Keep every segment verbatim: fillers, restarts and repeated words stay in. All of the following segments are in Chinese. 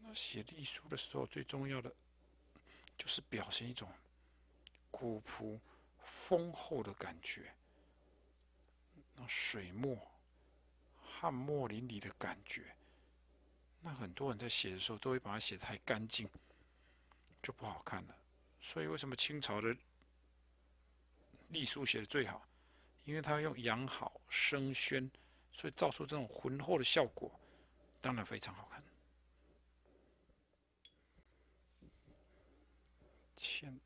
写隶书的时候，最重要的就是表现一种古朴丰厚的感觉，那水墨汗墨淋漓的感觉。那很多人在写的时候都会把它写得太干净，就不好看了。所以为什么清朝的隶书写的最好？因为它用羊毫生宣，所以造出这种浑厚的效果，当然非常好看。签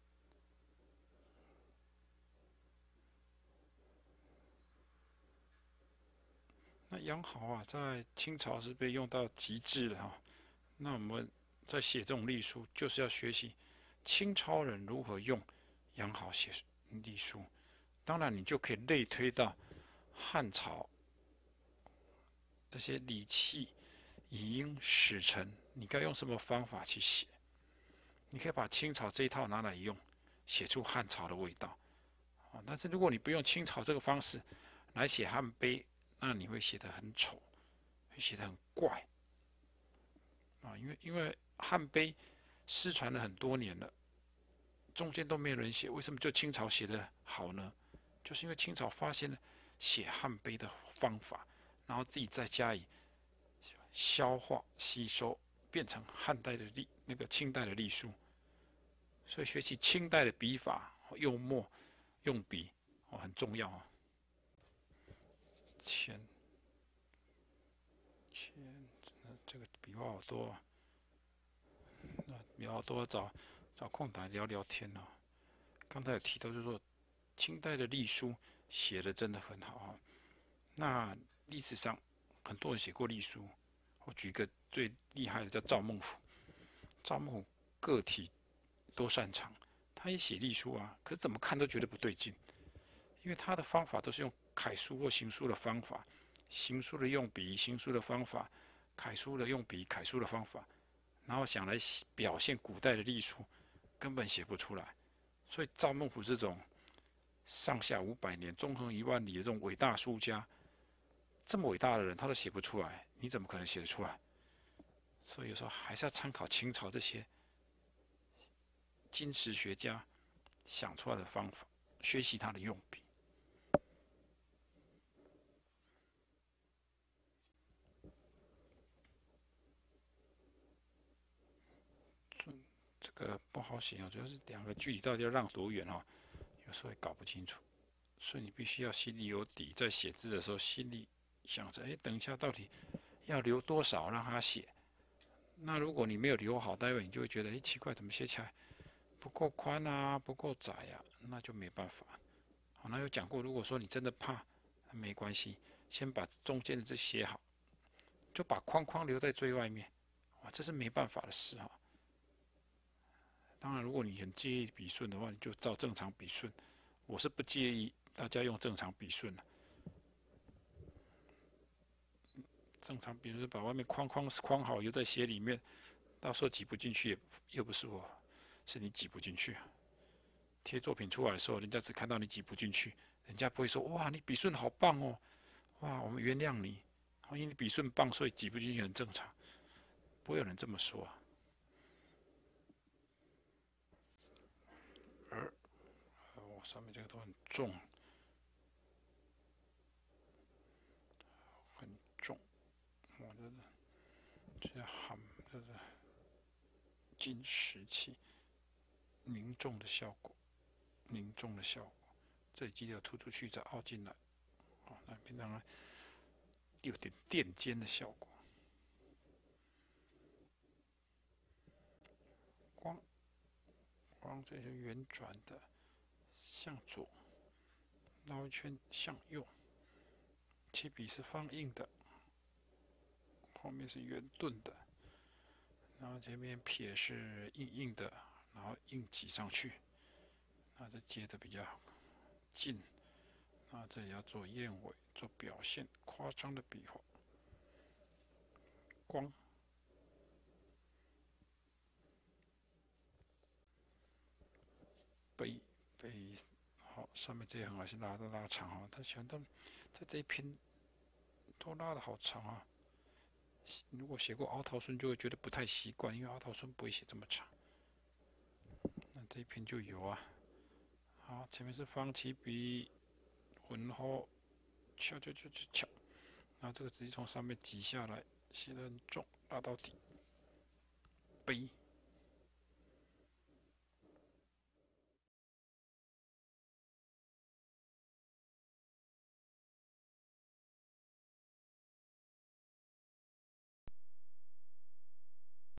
那羊毫啊，在清朝是被用到极致的哈。那我们在写这种隶书，就是要学习清朝人如何用羊毫写隶书。当然，你就可以类推到汉朝那些礼器、遗音、史臣，你该用什么方法去写？你可以把清朝这一套拿来用，写出汉朝的味道。啊，但是如果你不用清朝这个方式来写汉碑，那你会写得很丑，会写得很怪啊。因为因为汉碑失传了很多年了，中间都没有人写，为什么就清朝写得好呢？就是因为清朝发现了写汉碑的方法，然后自己再加以消化吸收，变成汉代的隶那个清代的隶书。所以学习清代的笔法、用墨、用笔哦很重要啊。签签，这个笔画好多啊，那笔画多找找空档聊聊天哦。刚才有提到，就是说清代的隶书写的真的很好啊。那历史上很多人写过隶书，我举一个最厉害的叫赵孟俯。赵孟俯个体都擅长，他也写隶书啊，可是怎么看都觉得不对劲，因为他的方法都是用楷书或行书的方法，行书的用笔，行书的方法，楷书的用笔，楷书的方法，然后想来表现古代的隶书，根本写不出来。所以赵孟俯这种上下五百年、纵横一万里的这种伟大书家，这么伟大的人，他都写不出来，你怎么可能写得出来？所以有时候还是要参考清朝这些金石学家想出来的方法，学习他的用笔。这个不好写哦，就是两个距离到底要让多远哦，有时候也搞不清楚。所以你必须要心里有底，在写字的时候心里想着，哎，等一下到底要留多少让他写。那如果你没有留好，待会你就会觉得，哎，奇怪，怎么写起来不够宽啊，不够窄呀、啊，那就没办法。好，那有讲过，如果说你真的怕，没关系，先把中间的字写好，就把框框留在最外面。哇，这是没办法的事哈。当然，如果你很介意笔顺的话，你就照正常笔顺。我是不介意大家用正常笔顺的。正常笔顺把外面框框框好，又在写里面，到时候挤不进去，又不是我，是你挤不进去。贴作品出来的时候，人家只看到你挤不进去，人家不会说哇你笔顺好棒哦，哇我们原谅你，因为你笔顺棒，所以挤不进去很正常，不会有人这么说啊。而我上面这个都很重，很重，我这这含这是金石器凝重的效果，凝重的效果。这里记得突出去再凹进来，哦，那平常有点垫尖的效果。光光这些圆转的向左，绕一圈向右，起笔是放硬的，后面是圆钝的，然后前面撇是硬硬的，然后硬挤上去，那这接的比较近，那这里要做燕尾，做表现夸张的笔画，光背背好，上面这一横还是拉的拉长哈，他喜欢都在这一篇都拉的好长啊。 如果写过凹桃孙，就会觉得不太习惯，因为凹桃孙不会写这么长。那这一篇就有啊。好，前面是方起笔，浑厚，敲敲敲敲敲，然后这个直接从上面挤下来，写得很重，拉到底。碑。